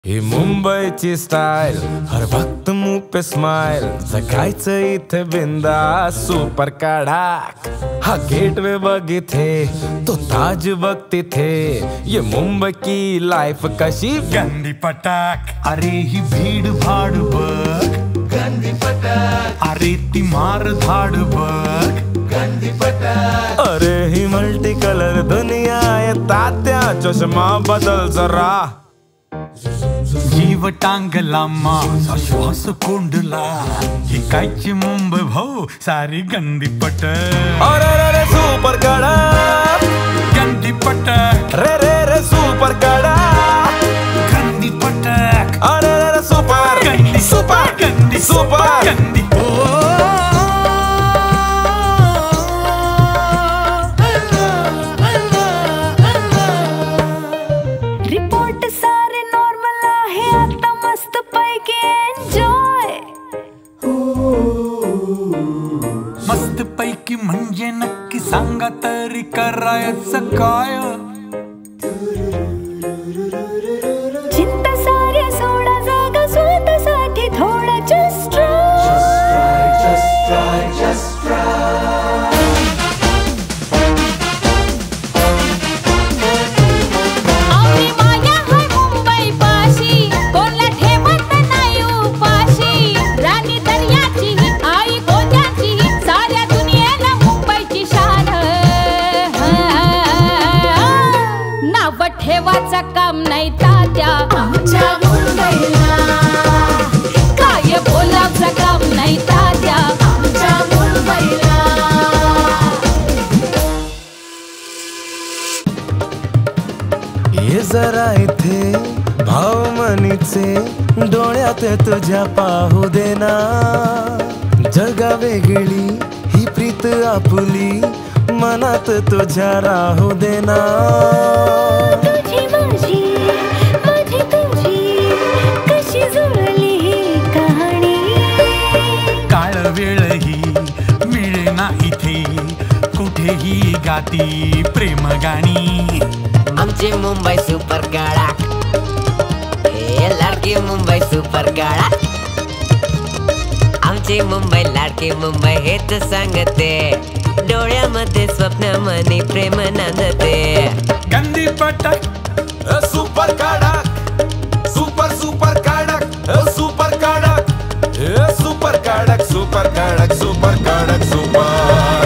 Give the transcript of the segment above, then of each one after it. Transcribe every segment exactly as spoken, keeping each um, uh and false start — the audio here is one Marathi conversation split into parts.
ही मुंबईची स्टाईल, हर वक्त मुंह पे स्माइल, जगायचं इथे बिंदास सुपर कड़ाक। हा गेटवे बघ इथे, तो ताज बघ तिथे, ये मुंबई की लाइफ कशी गंदी पटाक। अरे ही भीड़ भाड़ बघ, गंदी पटाक। अरे ती मार धाड बघ, गंदी पटाक। अरे ही मल्टी कलर दुनिया आहे तात्या, चष्मा बदल जरा। जीव टांगला माझा श्वास कोंडला, ही कायची मुंबई भाऊ सारी गंदी पटाक। अरे रे रे सुपर कड़ाक, गंदी पटाक। रे रे रे सुपर कड़ाक, गंदी पटाक। अरे रे रे सुपर गंदी सुपर गंदी सुपर गंदी। रिपोर्ट सारे नॉर्मल आहे, आता मस्त पैकी एन्जॉय। मस्त पैकी म्हणजे नक्की सांगा तरी करायचं काय? चिंता साऱ्या सोडा, जागा स्वतःसाठी थोडा just try, Just try, just try. आपली माया हाय मुंबई पाशी, कोणला ठेवत नाही उपाशी। राणी दर्याची आई गोद्याची, साऱ्या दुनियेला मुंबईची शान। नाव ठेवाचं काम नाही तात्या आमच्या मुंबईला, काय बोलायचं काम नाही तात्या आमच्या मुंबईला। ये जरा इथे भाव मनीचे, डोळ्यात तुझ्या पाहू देना। जगा वेगळी ही प्रीत आपुली, मनात तुझ्या राहू देना। तुझी माझी माझी तुझी, कशी जुळली ही कहाणी। काळ वेळ ही मिळेना इथे, कुठेही गाती प्रेम गाणी। आमची मुंबई सुपर कड़ाक, ए लाडकी मुंबई सुपर कड़ाक। आमची मुंबई लाडकी मुंबई हेच सांगते, डोळ्यामध्ये स्वप्न मनी प्रेम नांदते। गंदी पटाक, सुपर कड़ाक, सुपर सुपर कड़ाक, सुपर कड़ाक, सुपर कड़ाक, सुपर कड़ाक, सुपर कड़ाक, सुपर।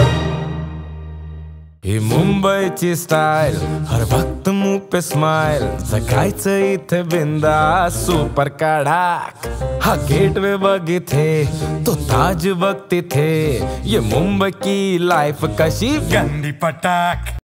ही मुंबईची स्टाईल, हर वक्त मुंह पे स्माइल, जगायचं इथे बिंदास सुपर कड़ाक। हा गेटवे बघ इथे, तो ताज बघ तिथे, ये मुंबई की लाइफ कशी गंदी पटाक।